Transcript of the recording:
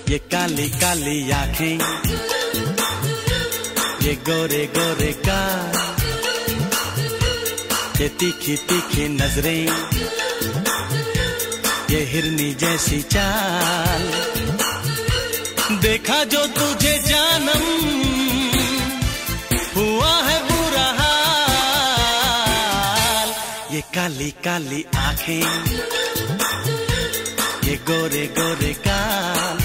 ये काली काली आंखें, ये गोरे गोरे गाल, ये तीखी तीखी नजरें, ये हिरनी जैसी चाल। देखा जो तुझे जानम हुआ है बुरा हाल। ये काली काली आंखें, ये गोरे गोरे गाल,